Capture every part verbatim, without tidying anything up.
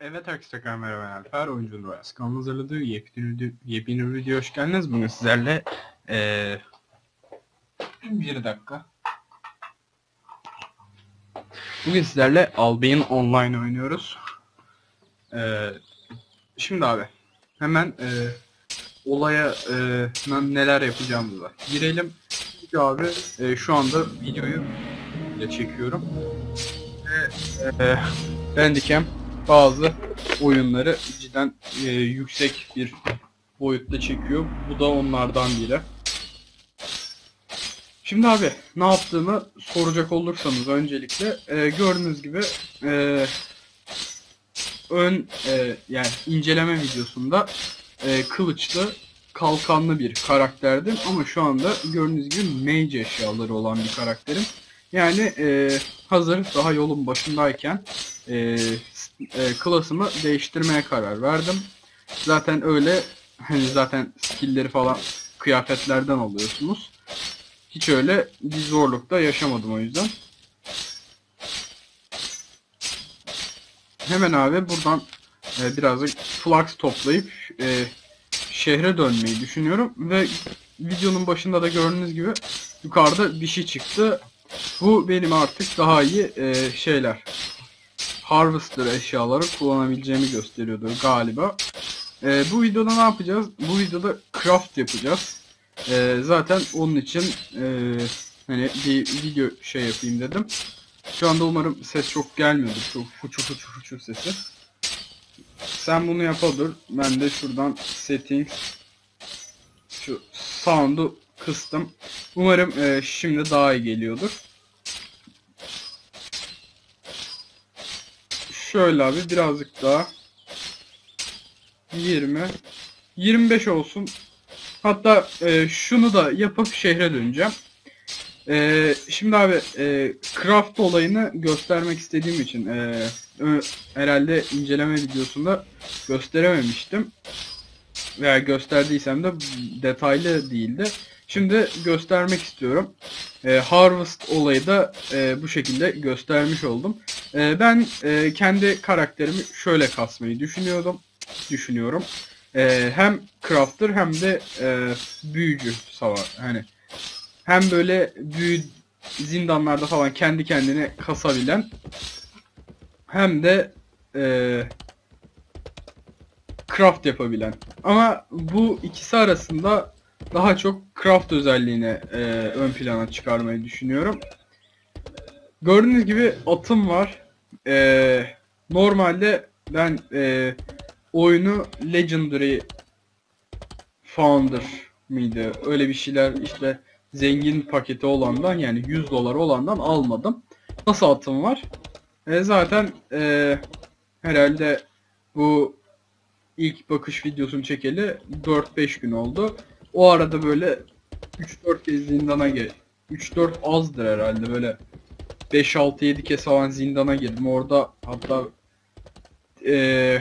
Evet arkadaşlar, merhaba, ben Alper. Oyuncunun Royals kanalının hazırladığı yepyeni, yepyeni video hoş geldiniz. Bugün sizlerle ee, bir dakika. Bugün sizlerle Albion Online oynuyoruz. Ee, şimdi abi hemen ee, olaya ee, neler yapacağımıza girelim. Çünkü abi ee, şu anda videoyu çekiyorum. Ve ee, Bandicam bazı oyunları cidden e, yüksek bir boyutta çekiyor. Bu da onlardan biri. Şimdi abi ne yaptığımı soracak olursanız öncelikle e, gördüğünüz gibi e, ön e, yani inceleme videosunda e, kılıçlı kalkanlı bir karakterdim ama şu anda gördüğünüz gibi mage eşyaları olan bir karakterim. Yani e, hazır daha yolun başındayken e, e, klasımı değiştirmeye karar verdim. Zaten öyle, hani zaten skill'leri falan kıyafetlerden alıyorsunuz. Hiç öyle bir zorlukta yaşamadım o yüzden. Hemen abi buradan e, birazcık flux toplayıp e, şehre dönmeyi düşünüyorum ve videonun başında da gördüğünüz gibi yukarıda bir şey çıktı. Bu benim artık daha iyi e, şeyler, harvester eşyaları kullanabileceğimi gösteriyordu galiba. E, bu videoda ne yapacağız? Bu videoda craft yapacağız. E, zaten onun için e, hani bir video şey yapayım dedim. Şu anda umarım ses çok gelmiyordur. Çok fuçu fuçu fuçu sesi. Sen bunu yapalım. Ben de şuradan settings şu sound'u kıstım. Umarım e, şimdi daha iyi geliyordur. Şöyle abi birazcık daha yirmi yirmi beş olsun. Hatta e, şunu da yapıp şehre döneceğim. E, şimdi abi e, craft olayını göstermek istediğim için e, herhalde inceleme videosunda gösterememiştim. Veya gösterdiysem de detaylı değildi. Şimdi göstermek istiyorum. E, Harvest olayı da e, bu şekilde göstermiş oldum. E, ben e, kendi karakterimi şöyle kasmayı düşünüyordum. Düşünüyorum. E, hem crafter hem de e, büyücü savar. Hani hem böyle büyü zindanlarda falan kendi kendine kasabilen, hem de e, craft yapabilen. Ama bu ikisi arasında daha çok craft özelliğini e, ön plana çıkarmayı düşünüyorum. Gördüğünüz gibi atım var. E, normalde ben e, oyunu Legendary Founder mıydı? Öyle bir şeyler, işte zengin paketi olandan, yani yüz dolar olandan almadım. Nasıl atım var? E, zaten e, herhalde bu ilk bakış videosunu çekeli dört beş gün oldu. O arada böyle üç dört kez zindana gir. üç dört azdır herhalde, böyle beş altı yedi kez falan zindana girdim. Orada hatta ee,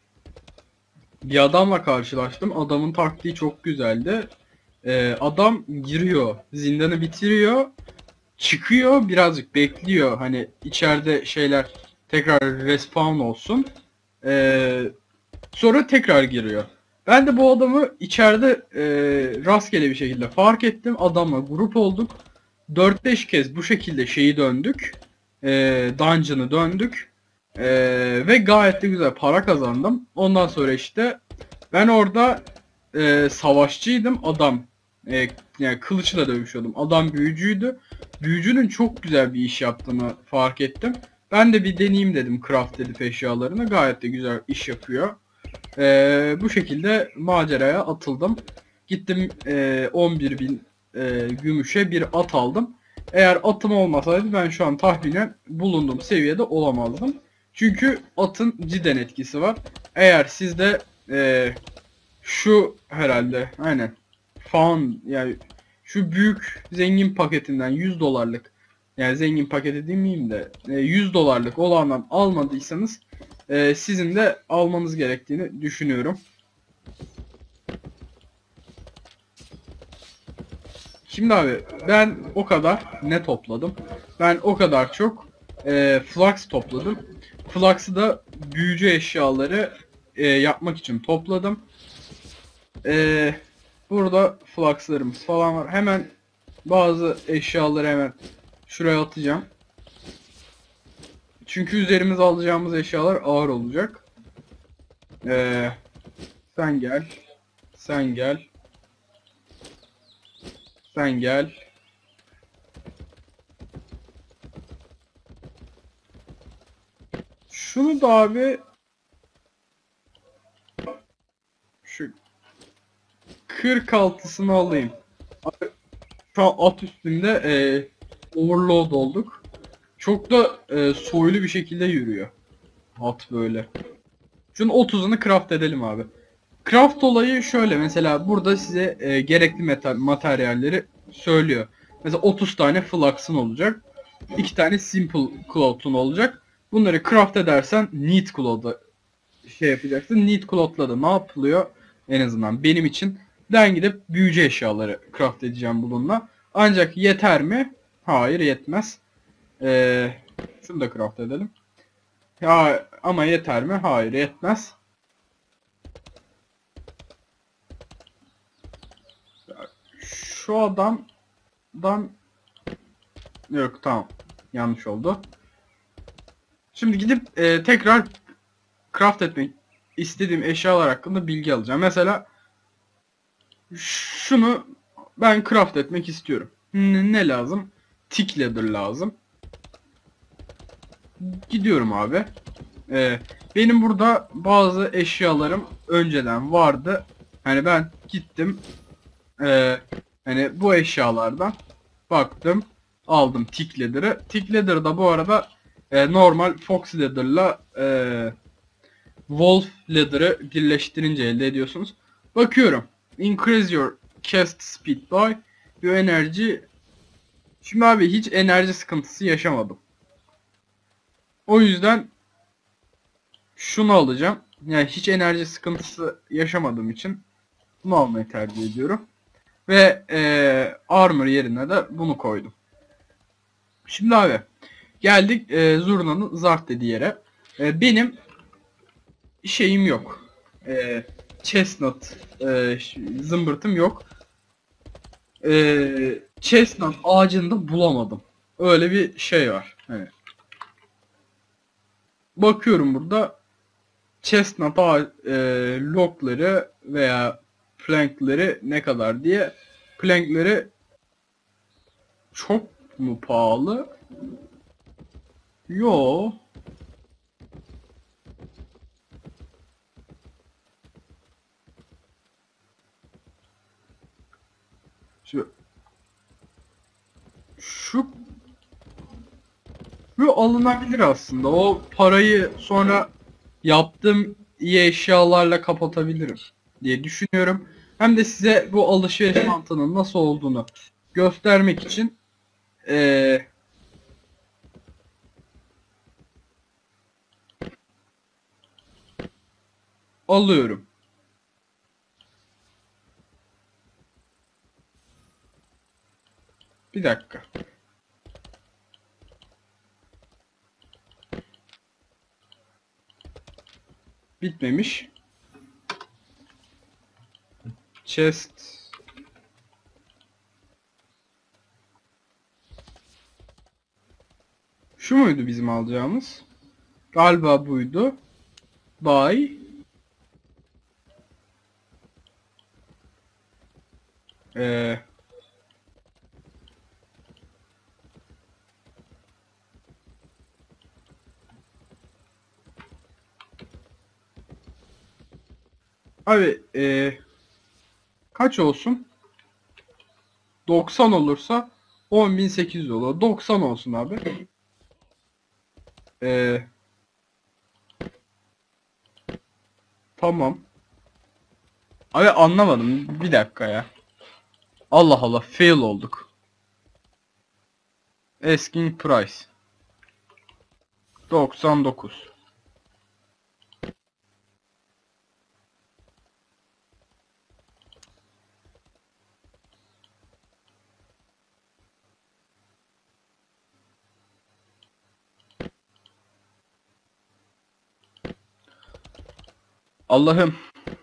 bir adamla karşılaştım. Adamın taktiği çok güzeldi. Ee, adam giriyor, zindanı bitiriyor, çıkıyor, birazcık bekliyor. Hani içeride şeyler tekrar respawn olsun. Ee, Sonra tekrar giriyor. Ben de bu adamı içeride e, rastgele bir şekilde fark ettim. Adamla grup olduk. dört beş kez bu şekilde şeyi döndük. E, dungeon'ı döndük. E, Ve gayet de güzel para kazandım. Ondan sonra işte ben orada e, savaşçıydım. Adam e, yani kılıçla dövüşüyordum. Adam büyücüydü. Büyücünün çok güzel bir iş yaptığını fark ettim. Ben de bir deneyeyim dedim craft edip eşyalarını. Gayet de güzel iş yapıyor. Ee, bu şekilde maceraya atıldım. Gittim e, on bir bin e, gümüşe bir at aldım. Eğer atım olmasaydı ben şu an tahminen bulunduğum seviyede olamazdım. Çünkü atın cidden etkisi var. Eğer sizde e, şu herhalde aynen faun, yani şu büyük zengin paketinden yüz dolarlık, yani zengin paketi demeyeyim de e, yüz dolarlık olandan almadıysanız e, sizin de almanız gerektiğini düşünüyorum. Şimdi abi ben o kadar ne topladım? Ben o kadar çok e, flux topladım. Flux'ı da büyücü eşyaları e, yapmak için topladım. E, burada flaxlarımız falan var. Hemen bazı eşyaları hemen şuraya atacağım. Çünkü üzerimize alacağımız eşyalar ağır olacak. E, sen gel. Sen gel. Sen gel. Şunu da abi şu kırk altısını alayım. Abi, şu an at üstünde e, overload olduk. Çok da e, soylu bir şekilde yürüyor. At böyle. Şunun otuzunu craft edelim abi. Craft olayı şöyle, mesela burada size e, gerekli metal, materyalleri söylüyor. Mesela otuz tane flax'ın olacak. iki tane simple cloth'un olacak. Bunları craft edersen neat cloth'a şey yapacaksın. Neat cloth'la da ne yapılıyor? En azından benim için. Ben gidip büyücü eşyaları craft edeceğim bununla. Ancak yeter mi? Hayır, yetmez. Ee, şunu da craft edelim. Ya ama yeter mi? Hayır, yetmez. Şu adamdan yok, tamam. Yanlış oldu. Şimdi gidip e, tekrar craft etmek istediğim eşyalar hakkında bilgi alacağım. Mesela şunu ben craft etmek istiyorum. Ne, ne lazım? Tick ladder lazım. Gidiyorum abi. Ee, benim burada bazı eşyalarım önceden vardı. Hani ben gittim. E, hani bu eşyalardan baktım. Aldım tick ladder'ı. Tick ladder'ı da bu arada e, normal fox ladder'la e, wolf ladder'ı birleştirince elde ediyorsunuz. Bakıyorum. Increase your cast speed by your energy. Şimdi abi hiç enerji sıkıntısı yaşamadım. O yüzden şunu alacağım. Yani hiç enerji sıkıntısı yaşamadığım için bunu almayı tercih ediyorum. Ve e, armor yerine de bunu koydum. Şimdi abi geldik e, Zurna'nın zart dediği yere. E, benim şeyim yok. E, chestnut e, zımbırtım yok. E, chestnut ağacını da bulamadım. Öyle bir şey var. Hani bakıyorum burada chestnut ağa- e, logları veya plankleri ne kadar diye. Plankleri çok mu pahalı? Yo. Şu şu bu alınabilir aslında. O parayı sonra yaptığım iyi eşyalarla kapatabilirim diye düşünüyorum. Hem de size bu alışveriş mantığının nasıl olduğunu göstermek için eee, alıyorum. Bir dakika. Bitmemiş. Chest. Şu muydu bizim alacağımız? Galiba buydu. Buy. Eee abi eee, kaç olsun? doksan olursa on bin sekiz yüz olur. doksan olsun abi. Eee tamam. Abi anlamadım. Bir dakika ya. Allah Allah, fail olduk. Asking price doksan dokuz. Allah'ım.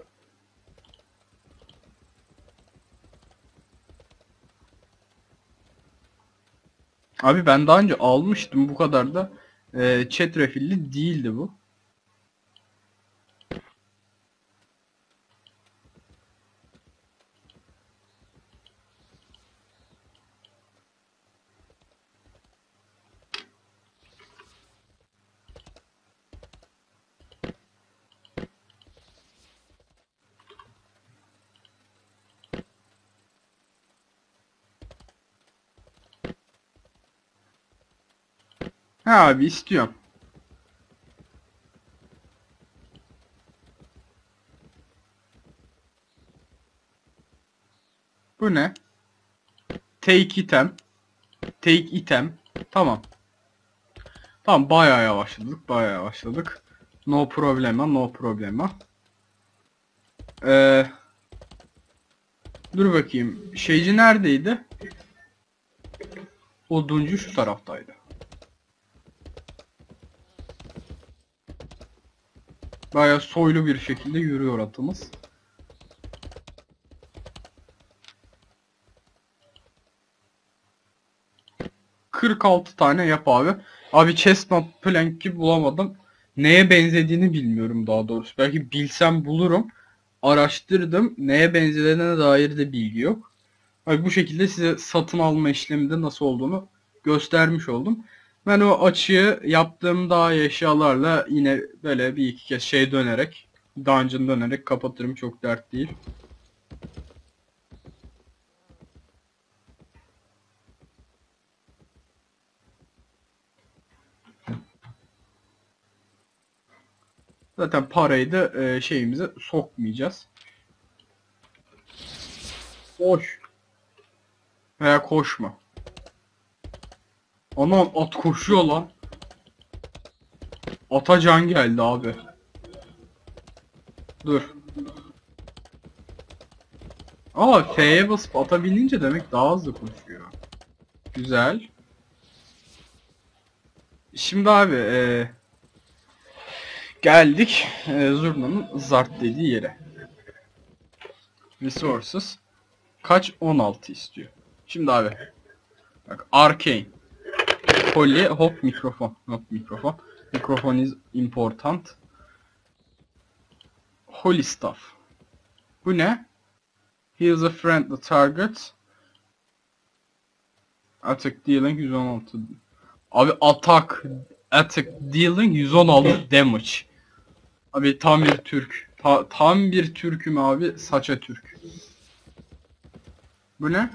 Abi ben daha önce almıştım, bu kadar da e, çetrefilli değildi bu. Ha abi, istiyorum. Bu ne? Take item. Take item. Tamam. Tamam, bayağı yavaşladık. Bayağı yavaşladık. No problema, no problema. Ee, dur bakayım. Şeyci neredeydi? Oduncu şu taraftaydı. Bayağı soylu bir şekilde yürüyor atımız. kırk altı tane yap abi. Abi chestnut plank'i bulamadım. Neye benzediğini bilmiyorum daha doğrusu. Belki bilsem bulurum. Araştırdım. Neye benzediğine dair de bilgi yok. Abi bu şekilde size satın alma işleminde nasıl olduğunu göstermiş oldum. Ben o açığı yaptığım daha iyi eşyalarla yine böyle bir iki kez şey dönerek, dungeon dönerek kapatırım, çok dert değil. Zaten parayı da e, şeyimize sokmayacağız. Koş. Veya koşma. Anam, at koşuyor lan. Ata can geldi abi. Dur. Aa, F'ye basıp ata binince demek daha hızlı koşuyor. Güzel. Şimdi abi e, geldik e, Zurna'nın zart dediği yere. Resources. Kaç? on altı istiyor. Şimdi abi. Bak, Arcane. Kolye, hop, mikrofon. Hop, mikrofon. Mikrofon is important. Holy stuff. Bu ne? He is a friendly target. Attack dealing yüz on altı. Abi attack attack dealing yüz on altı damage. Abi tam bir Türk. Ta, tam bir Türk'üm abi. Saça Türk. Bu ne?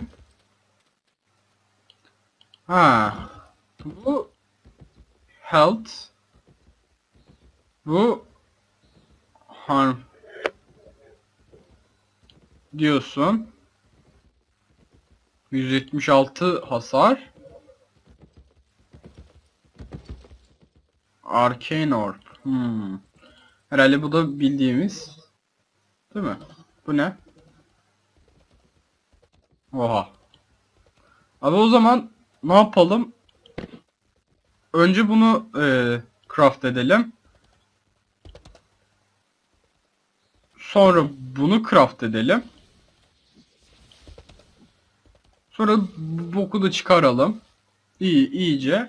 Ha. Bu health. Bu harm diyorsun. yüz yetmiş altı hasar. Arcane Orb. Hmm. Herhalde bu da bildiğimiz. Değil mi? Bu ne? Oha. Abi o zaman ne yapalım? Önce bunu e, craft edelim. Sonra bunu craft edelim. Sonra bu boku da çıkaralım. İyi, iyice.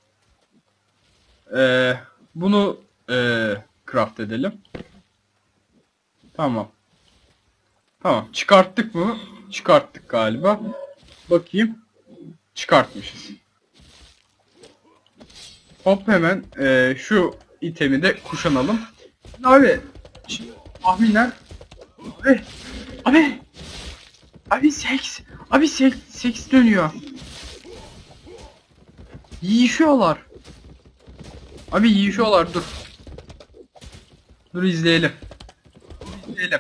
E, bunu e, craft edelim. Tamam. Tamam. Çıkarttık mı? Çıkarttık galiba. Bakayım. Çıkartmışız. Hop, hemen e, şu itemi de kuşanalım. Abi şimdi tahminen abi abi abi seks abi seks, seks dönüyor. Yiyişiyorlar. Abi yiyişiyorlar, dur. Dur izleyelim. İzleyelim.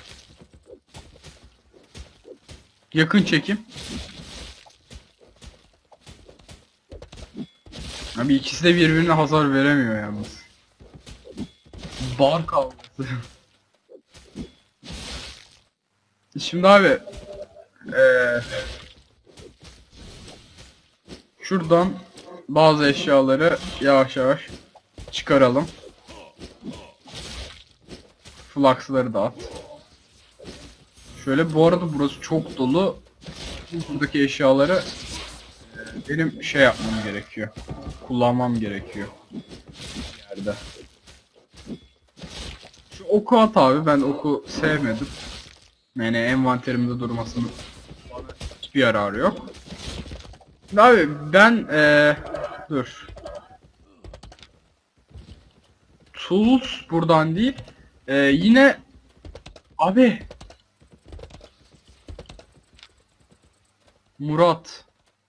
Yakın çekim. Abi ikisi de birbirine hasar veremiyor yalnız. Bar kavgası. Şimdi abi ee, şuradan bazı eşyaları yavaş yavaş çıkaralım. Flux'ları da at. Şöyle, bu arada burası çok dolu. Buradaki eşyaları e, benim şey yapmam gerekiyor. Kullanmam gerekiyor. Yerde. Şu oku at abi. Ben oku sevmedim. Yani envanterimde durmasının bana hiçbir yararı yok. Abi ben ee, dur. Tools buradan değil. Ee, yine abi Murat.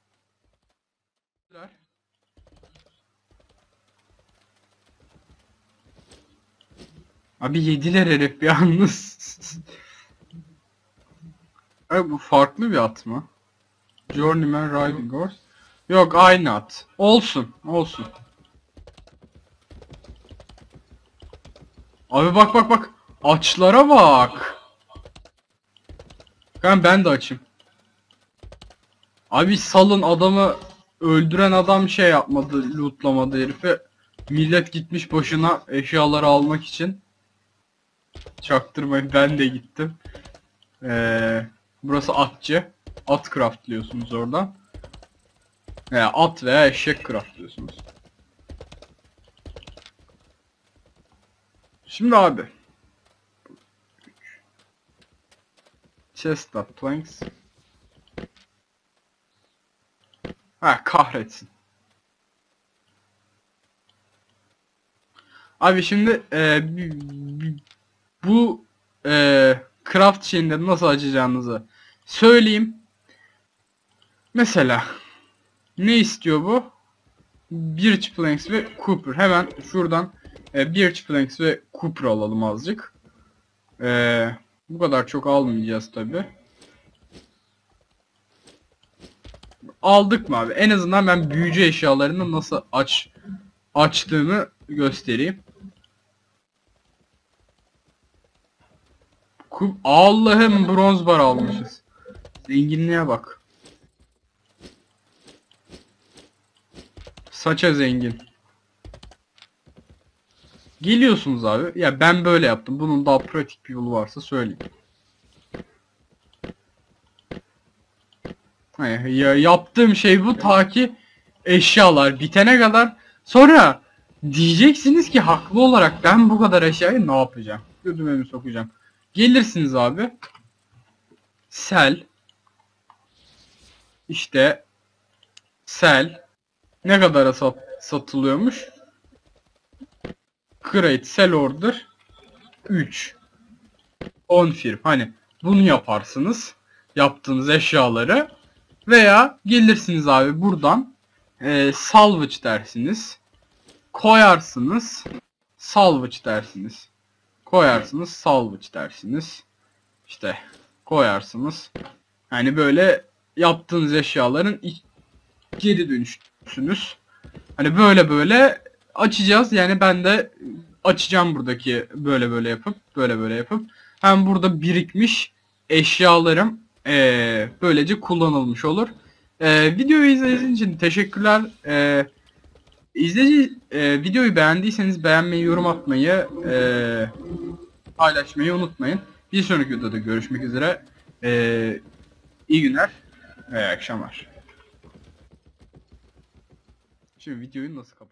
Abi yediler herif yalnız. Abi bu farklı bir at mı? Journeyman Riding Horse. Yok, aynı at. Olsun, olsun. Abi bak bak bak. Açlara bak. Ben ben de açım. Abi salın adamı, öldüren adam şey yapmadı, lootlamadı herifi. Millet gitmiş başına eşyaları almak için. Çaktırmayın, ben de gittim. Ee, burası atçı. At craftlıyorsunuz oradan. Yani at veya eşek craftlıyorsunuz. Şimdi abi. Chestnut planks. Ha, kahretsin. Abi şimdi e, bu e, craft şeyinde nasıl açacağınızı söyleyeyim. Mesela ne istiyor bu? Birch planks ve copper. Hemen şuradan e, birch planks ve copper alalım azıcık. E, bu kadar çok almayacağız tabi. Aldık mı abi? En azından ben büyücü eşyalarını nasıl aç açtığımı göstereyim. Allah'ım, bronz bar almışız. Zenginliğe bak. Saça zengin. Geliyorsunuz abi. Ya ben böyle yaptım. Bunun daha pratik bir yolu varsa söyleyeyim. Ya yaptığım şey bu, ta ki eşyalar bitene kadar. Sonra diyeceksiniz ki haklı olarak, ben bu kadar eşyayı ne yapacağım? Gözüme mi sokacağım? Gelirsiniz abi. Sell. İşte sell. Ne kadara sat satılıyormuş? Create sell order üç. Confirm. Hani bunu yaparsınız. Yaptığınız eşyaları. Veya gelirsiniz abi buradan e, salvage dersiniz. Koyarsınız. Salvage dersiniz. Koyarsınız. Salvage dersiniz. İşte koyarsınız. Yani böyle yaptığınız eşyaların geri dönüştürürsünüz. Hani böyle böyle açacağız. Yani ben de açacağım buradaki böyle böyle yapıp böyle böyle yapıp hem burada birikmiş eşyalarım ee, böylece kullanılmış olur. Ee, videoyu izlediğiniz için teşekkürler. Ee, izleyici e, videoyu beğendiyseniz beğenmeyi, yorum atmayı, e, paylaşmayı unutmayın. Bir sonraki videoda görüşmek üzere. Ee, iyi günler ve iyi akşamlar. Şimdi videoyu nasıl kapat?